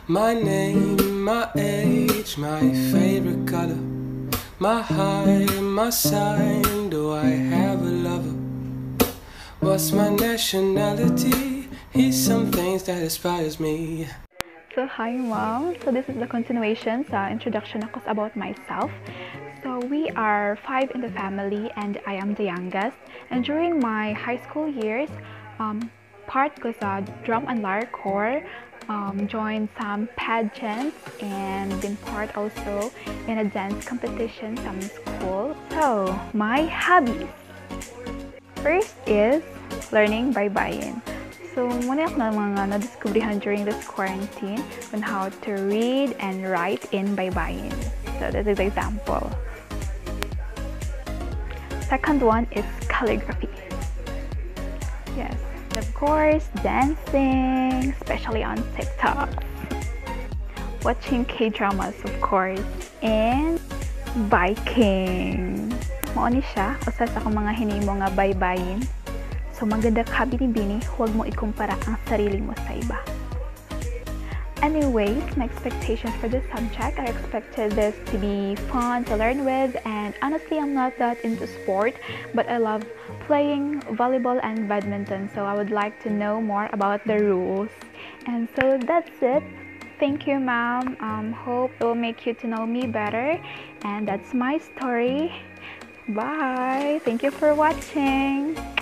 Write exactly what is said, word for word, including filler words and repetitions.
My name, my age, my favorite color, my height, my sign, do I have a lover? What's my nationality? He's some things that inspires me. So hi mom, so this is the continuation sa introduction ako about myself. So we are five in the family and I am the youngest. And during my high school years, um, part ko sa drum and lyre corps, um, joined some pageants and been part also in a dance competition sa aming school. So my hobbies. First is learning baybayin. So, muna ako na mga na-discoveryhan during this quarantine on how to read and write in baybayin. So, this is example. Second one is calligraphy. Yes, of course, dancing, especially on TikTok. Watching K-dramas, of course, and biking. Mao ni siya, usa sa akong mga hinimo nga baybayin. So, maganda ka binibini, huwag mo ikumpara ang sarili mo sa iba. Anyways, my expectations for this subject, I expected this to be fun to learn with, and honestly, I'm not that into sport, but I love playing volleyball and badminton, so I would like to know more about the rules. And so that's it. Thank you, ma'am. Um, hope it will make you to know me better, and that's my story. Bye! Thank you for watching!